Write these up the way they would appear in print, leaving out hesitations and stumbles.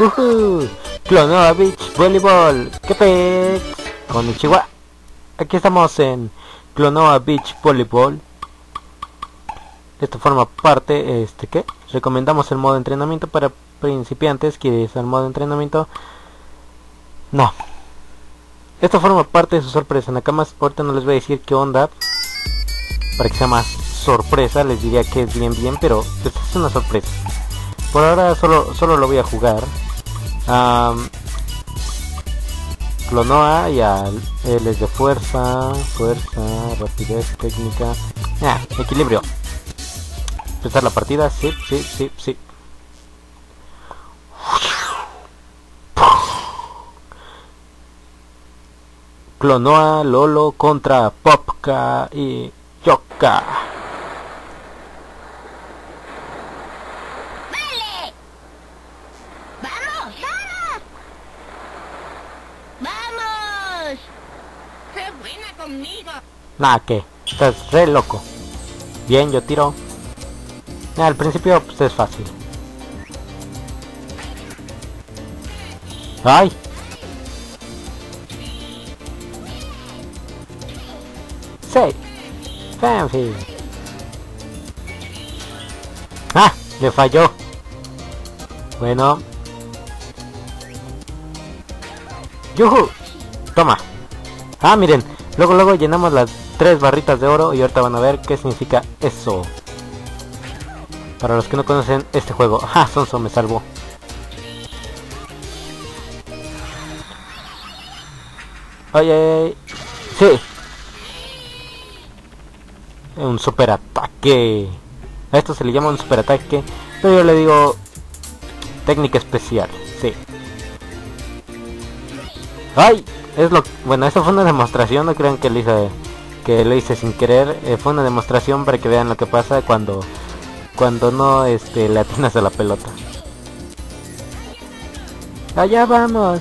Klonoa Beach Volleyball. ¿Qué pex? Konnichiwa. Aquí estamos en Klonoa Beach Volleyball. Esto forma parte, ¿qué? Recomendamos el modo de entrenamiento para principiantes. ¿Quieres el modo de entrenamiento? No. Esto forma parte de su sorpresa. Nakamas, ahorita no les voy a decir qué onda, para que sea más sorpresa. Les diría que es bien, pero pues es una sorpresa. Por ahora solo lo voy a jugar. Klonoa y él es de fuerza, rapidez, técnica, equilibrio. Empezar la partida, sí. Klonoa Lolo contra Popka y Yoka. ¡Vale! ¡Vamos! ¡Sé buena conmigo! Nah, que estás re loco. Bien, yo tiro. Al principio pues es fácil. ¡Ay! ¡Sí! ¡Fanfi! ¡Ah! Le falló. Bueno. ¡Yuhu! Toma. Ah, miren. Luego llenamos las 3 barritas de oro y ahorita van a ver qué significa eso. Para los que no conocen este juego. ¡Ah! Sonso me salvó. ¡Ay! ¡Sí! Un super ataque. A esto se le llama un super ataque, pero yo le digo técnica especial. Sí. ¡Ay! Bueno, esto fue una demostración. No crean que lo hice sin querer. Fue una demostración para que vean lo que pasa cuando no le atinas a la pelota. Allá vamos.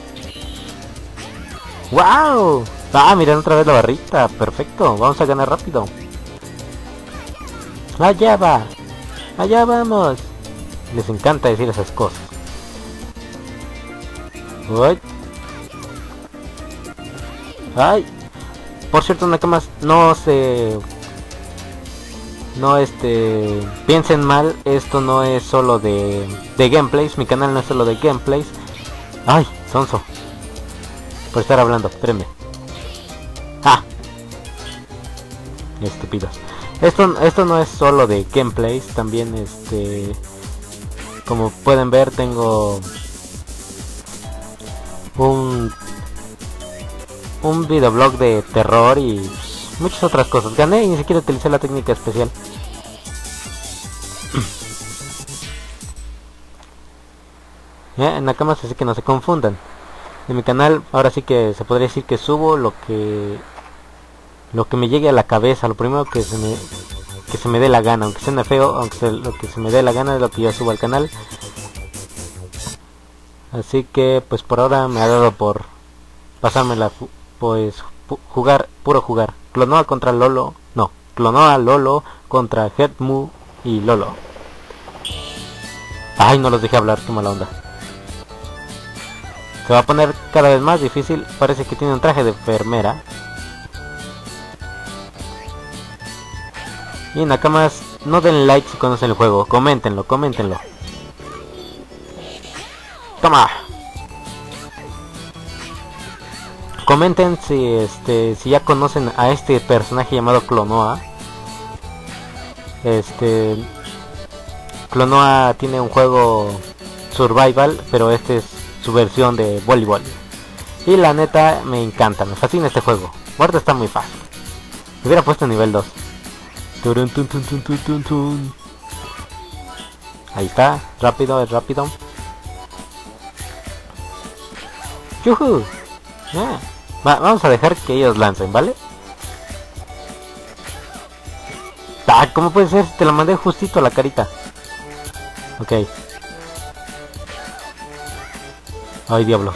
¡Wow! Ah, miren otra vez la barrita. Perfecto. Vamos a ganar rápido. Allá va. Allá vamos. Les encanta decir esas cosas. Uy. Ay. Por cierto, Nakamas, no piensen mal. Esto no es solo de gameplays. Mi canal no es solo de gameplays. Ay, sonso. Por estar hablando, espérenme. ¡Ah! Estúpidos. Esto no es solo de gameplays. También como pueden ver, tengo un videoblog de terror y muchas otras cosas. Gané y ni siquiera utilicé la técnica especial. Nakamas, así que no se confundan. En mi canal ahora sí que se podría decir que subo lo que me llegue a la cabeza, lo primero que se me dé la gana, aunque suene feo, lo que se me dé la gana es lo que yo subo al canal. Así que pues por ahora me ha dado por pasármela, pues puro jugar. Klonoa contra Lolo, no, Klonoa Lolo contra Headmu y Lolo. Ay, no los dejé hablar, qué mala onda. Se va a poner cada vez más difícil. Parece que tiene un traje de enfermera. Y Nakamas, no den like si conocen el juego. Coméntenlo. Toma. Comenten si ya conocen a este personaje llamado Klonoa. Klonoa tiene un juego survival, pero este es su versión de voleibol. Y la neta me encanta, me fascina este juego. Ahorita está muy fácil. Me hubiera puesto nivel 2. Ahí está, rápido, es rápido. ¡Yuhu! Vamos a dejar que ellos lancen, ¿vale? ¿Cómo puede ser? Te lo mandé justito a la carita. Ok. Ay, diablos.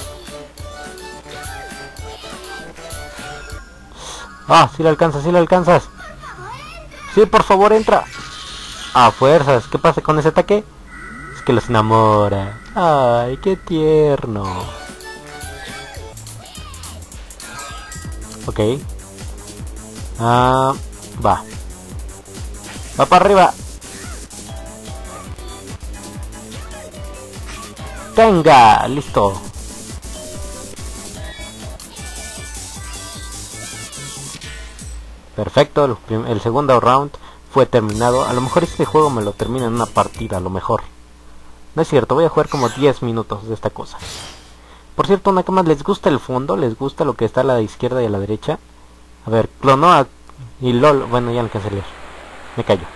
Ah, sí lo alcanzas. Sí, por favor, entra. A fuerzas. ¿Qué pasa con ese ataque? que los enamora. Ay, qué tierno. Ok. Va. Va para arriba. Venga, listo. Perfecto, el segundo round fue terminado. A lo mejor este juego me lo termina en una partida, a lo mejor. No es cierto, voy a jugar como 10 minutos de esta cosa. Por cierto, Nakamas, ¿les gusta el fondo? ¿Les gusta lo que está a la izquierda y a la derecha? A ver, Clonoa y LOL... Bueno, ya no alcancé a leer. Me callo.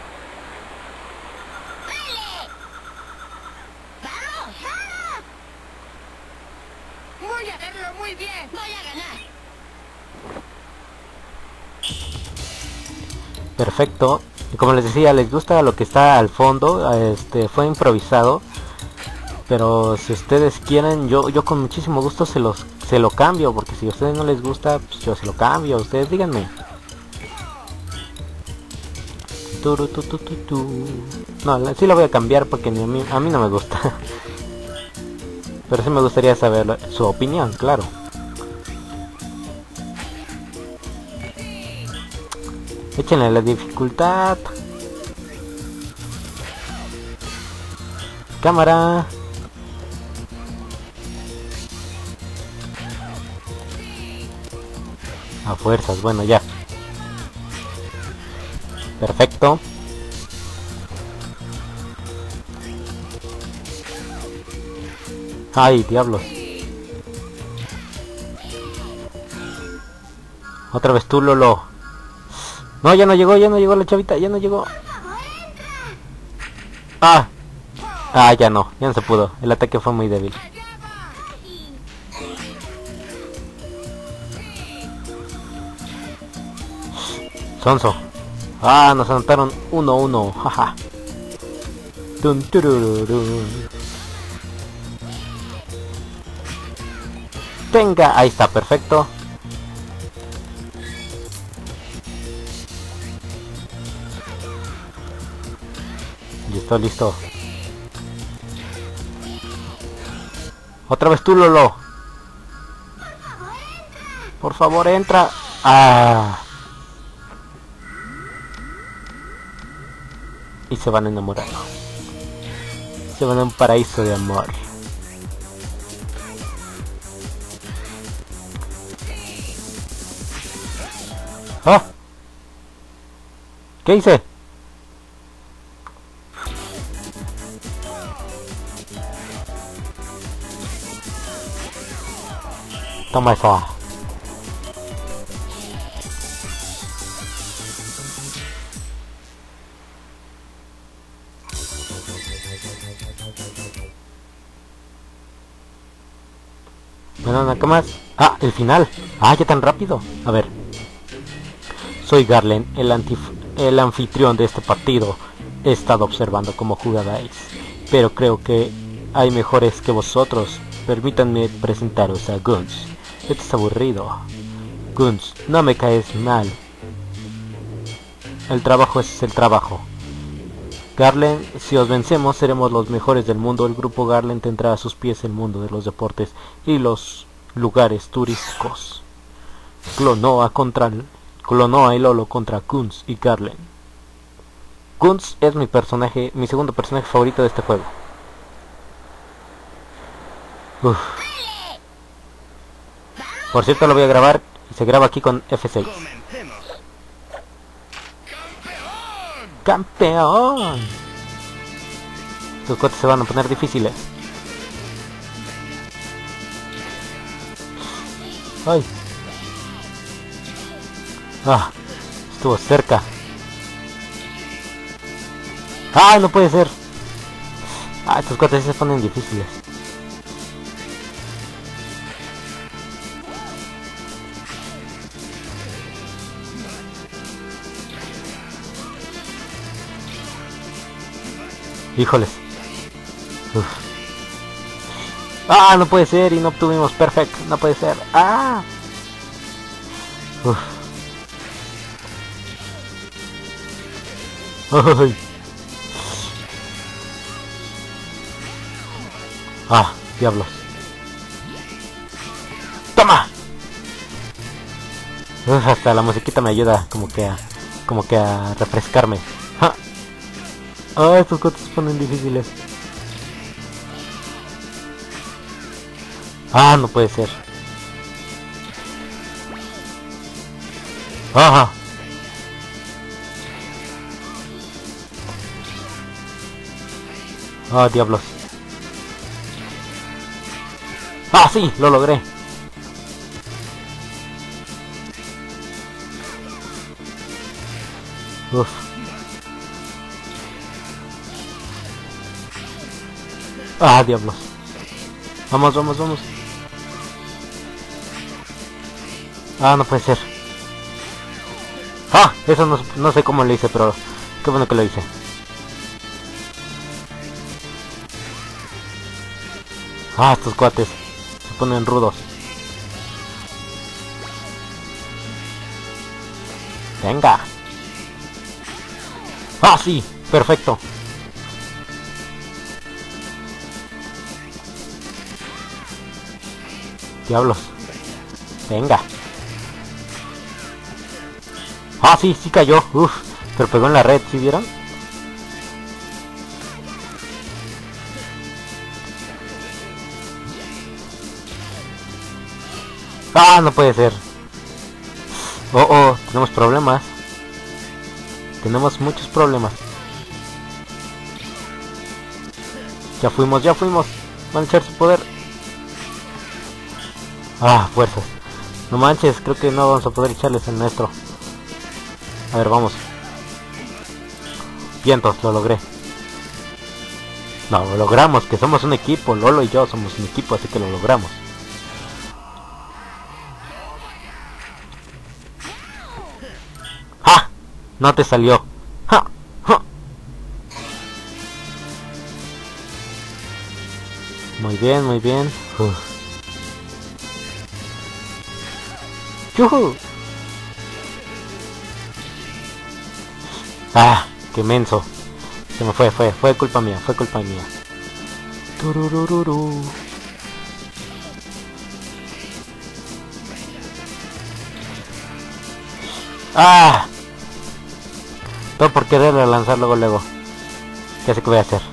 Voy a hacerlo muy bien. Voy a ganar. Perfecto. Y como les decía, les gusta lo que está al fondo. Fue improvisado. Pero si ustedes quieren, yo con muchísimo gusto se lo cambio. Porque si a ustedes no les gusta, pues yo se lo cambio. Ustedes díganme. No, sí lo voy a cambiar porque a mí no me gusta. Pero sí me gustaría saber su opinión, claro. Échenle la dificultad. Cámara. A fuerzas, bueno, ya. Perfecto. Ay, diablos. Otra vez tú, Lolo. No, ya no llegó la chavita, ya no llegó. Ah, ya no se pudo. El ataque fue muy débil. Sonso. Nos anotaron 1-1, jaja. Dun, turururun. Venga, ahí está, perfecto. Listo. Otra vez tú, Lolo. Por favor, entra. Y se van a enamorar. Se van a un paraíso de amor. ¿Qué hice? Toma eso. Bueno, nada más. El final. Ya tan rápido. A ver. Soy Garland, el anfitrión de este partido. He estado observando cómo jugabais, pero creo que hay mejores que vosotros. Permítanme presentaros a Guns. Este es aburrido. Guns, no me caes mal. El trabajo es el trabajo. Garland, si os vencemos seremos los mejores del mundo. El grupo Garland tendrá a sus pies el mundo de los deportes y los lugares turísticos. Clonoa y Lolo contra Guns y Garland. Guns es mi segundo personaje favorito de este juego. Por cierto, lo voy a grabar y se graba aquí con F6. ¡Campeón! Estos cuates se van a poner difíciles. ¡Ay! Estuvo cerca. No puede ser. Estos cuates se ponen difíciles. Híjoles. No puede ser y no obtuvimos perfect. No puede ser. Ay. Ah, diablos. ¡Toma! Uf, hasta la musiquita me ayuda como que a refrescarme. ¡Ja! Ah, estos cotos se ponen difíciles. Ah, no puede ser. Ajá. Ah, diablos. Ah, sí, lo logré. Uf. Ah, diablos. Vamos, vamos, vamos. Ah, no puede ser. Ah, eso no sé cómo lo hice, pero qué bueno que lo hice. Ah, estos cuates se ponen rudos. Venga. Ah, sí, perfecto. Diablos. Venga. Ah, sí, sí cayó. Uf, pero pegó en la red, ¿sí vieron? Ah, no puede ser. Oh, oh, tenemos problemas. Tenemos muchos problemas. Ya fuimos, ya fuimos. Van a echar su poder. Ah, fuerzas. No manches, creo que no vamos a poder echarles el nuestro. A ver, vamos. Vientos, lo logré. No, lo logramos, que somos un equipo. Lolo y yo somos un equipo, así que lo logramos. ¡Ja! No te salió. ¡Ja! ¡Ja! Muy bien, muy bien. ¡Yuhu! Ah, qué menso. Se me fue culpa mía, fue culpa mía. Tururururu. Ah, todo por querer lanzar luego. Ya sé qué voy a hacer.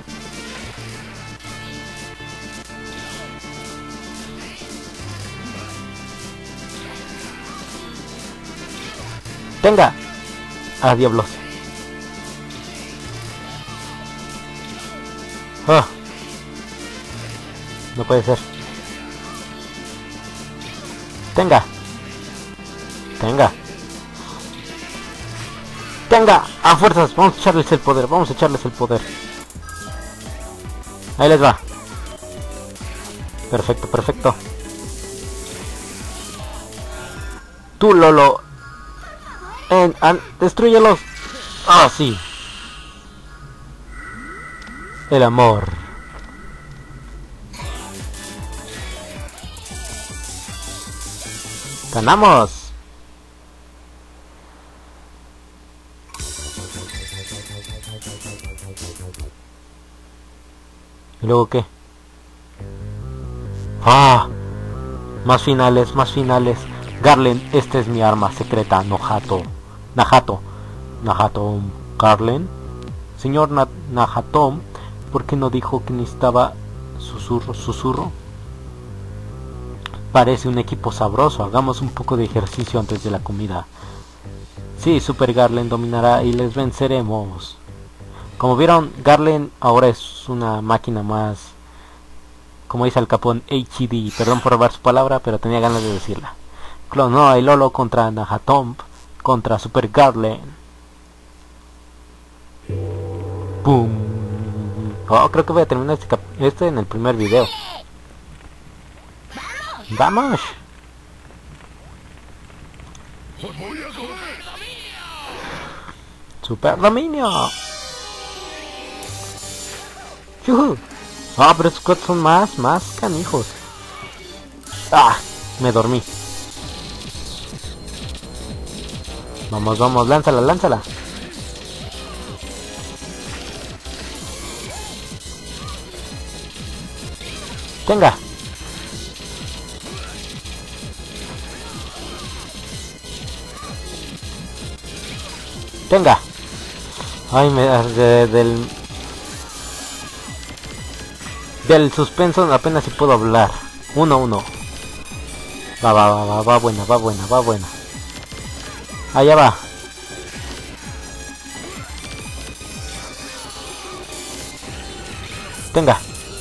Tenga. Ah, diablos. Oh. No puede ser. Tenga. Tenga. Tenga. A fuerzas. Vamos a echarles el poder. Vamos a echarles el poder. Ahí les va. Perfecto, perfecto. Tú, Lolo. Destruyelos. Ah, sí. El amor. ¡Ganamos! ¿Y luego qué? ¡Ah! Más finales, más finales. Garland, esta es mi arma secreta. Nahato. Garland. Señor Nahato, ¿por qué no dijo que necesitaba susurro? Parece un equipo sabroso. Hagamos un poco de ejercicio antes de la comida. Sí, Super Garland dominará y les venceremos. Como vieron, Garland ahora es una máquina más, como dice Al Capone, HD. Perdón por robar su palabra, pero tenía ganas de decirla. Clonó a Lolo contra Nahato contra Super Garland. Boom. Oh, creo que voy a terminar este en el primer video. ¡Vamos! ¡Super dominio! ¡Yuhu! Ah, pero estos cuatro son más canijos. ¡Ah! Me dormí. Vamos, lánzala. Tenga. Tenga. Ay, del suspenso apenas si puedo hablar. 1-1. Va buena, va buena, va buena. Allá va. Tenga.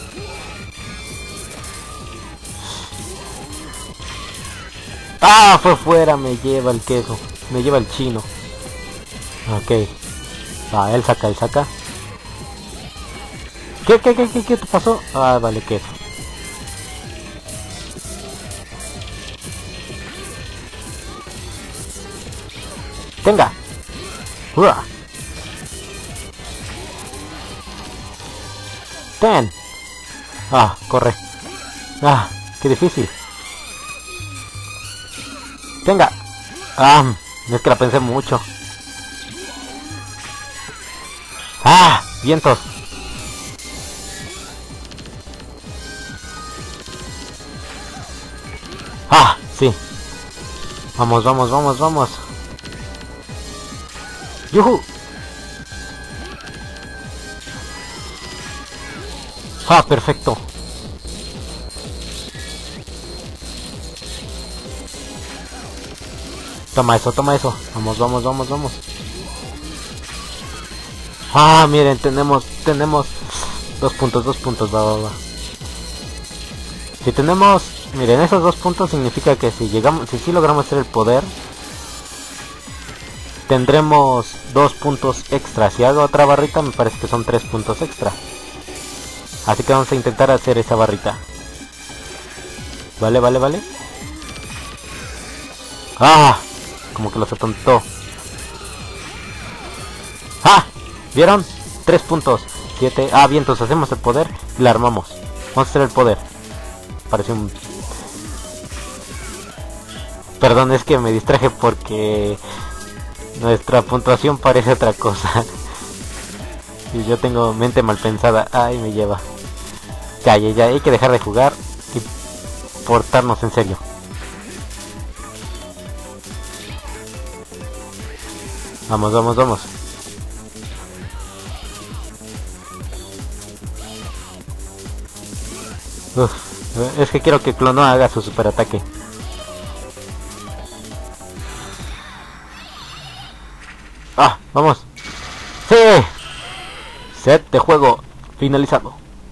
Ah, fue fuera, me lleva el queso. Me lleva el chino. Ok. Ah, él saca, él saca. ¿Qué te pasó? Ah, vale, queso. Tenga. ¡Uah! Ten. Ah, corre. Ah, qué difícil. Tenga. Ah, es que la pensé mucho. Ah, vientos. Ah, sí. Vamos, vamos, vamos, vamos. ¡Yuhu! Ah, perfecto. Toma eso, toma eso. Vamos, vamos, vamos, vamos. Ah, miren, tenemos 2 puntos, va. Si tenemos, miren, esos 2 puntos significa que si logramos hacer el poder, tendremos 2 puntos extra. Si hago otra barrita, me parece que son 3 puntos extra. Así que vamos a intentar hacer esa barrita. Vale. Ah, como que los atontó. Ah, ¿vieron? 3 puntos. 7. Ah, bien, entonces hacemos el poder y la armamos. Vamos a hacer el poder. Parece un... Perdón, es que me distraje porque nuestra puntuación parece otra cosa. Y yo tengo mente mal pensada. Ay, me lleva. Ya, hay que dejar de jugar y portarnos en serio. Vamos. Uf, es que quiero que Clonoa haga su super ataque. Ah, vamos. ¡Sí! Set de juego finalizado.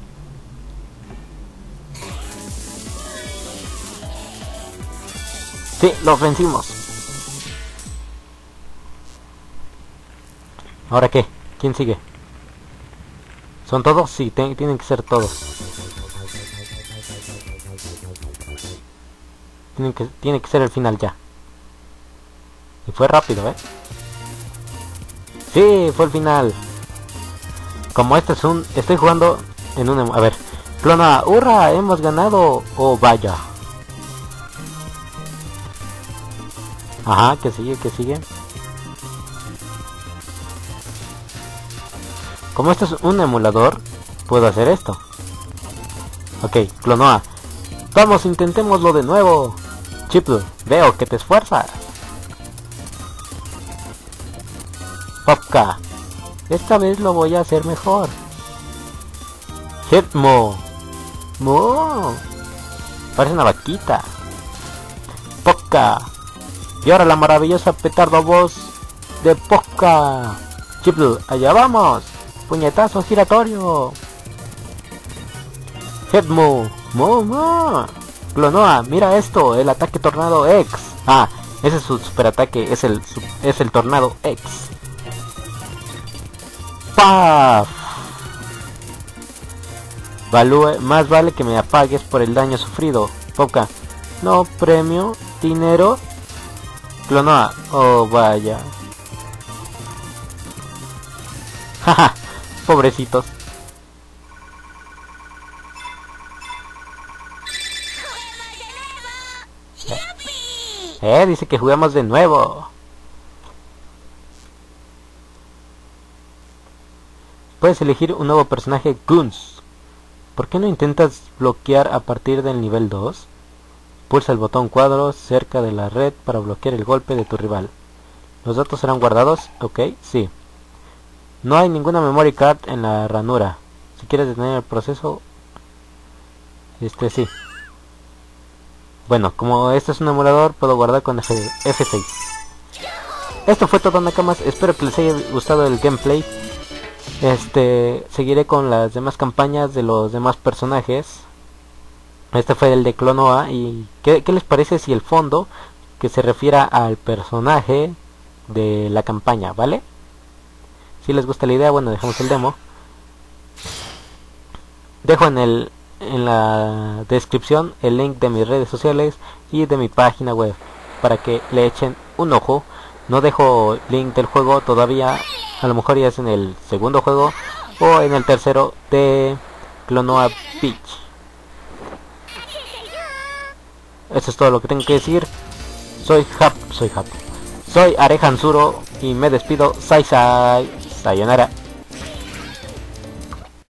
Sí, lo vencimos. ¿Ahora qué? ¿Quién sigue? ¿Son todos? Sí, tienen que ser todos. Tiene que ser el final ya. Y fue rápido, ¿eh? Sí, fue el final. Como este es un... Estoy jugando en un... A ver. Clonoa, ¡hurra! Hemos ganado. Oh, vaya. Ajá, que sigue. Como esto es un emulador, puedo hacer esto. Ok, Clonoa. Vamos, intentémoslo de nuevo. Chiplu, veo que te esfuerzas. Popka. Esta vez lo voy a hacer mejor. Hitmo. Mo. Parece una vaquita. Popka. Y ahora la maravillosa petardo voz de Popka. Chiplu, allá vamos. Puñetazo giratorio. Hitmo. Mo. Clonoa, mira esto, el ataque Tornado X. Ah, ese es su super ataque, es el Tornado X. ¡Paf! Más vale que me apagues por el daño sufrido. Popka, no premio, dinero. Clonoa, oh vaya. Jaja, pobrecitos. Dice que jugamos de nuevo. Puedes elegir un nuevo personaje, Guns. ¿Por qué no intentas bloquear a partir del nivel 2? Pulsa el botón cuadro cerca de la red para bloquear el golpe de tu rival. ¿Los datos serán guardados? Ok, sí. No hay ninguna memory card en la ranura. Si quieres detener el proceso, sí. Bueno, como este es un emulador, puedo guardar con F6. Esto fue todo, nakamas. Espero que les haya gustado el gameplay. Seguiré con las demás campañas de los demás personajes. Este fue el de Klonoa. ¿Y qué les parece si el fondo que se refiera al personaje de la campaña, vale? Si les gusta la idea, bueno, dejamos el demo. Dejo en la descripción el link de mis redes sociales y de mi página web para que le echen un ojo. No dejo link del juego todavía, a lo mejor ya es en el segundo juego o en el tercero de Klonoa Beach. Eso es todo lo que tengo que decir. Soy Arehansuro y me despido. Sayonara.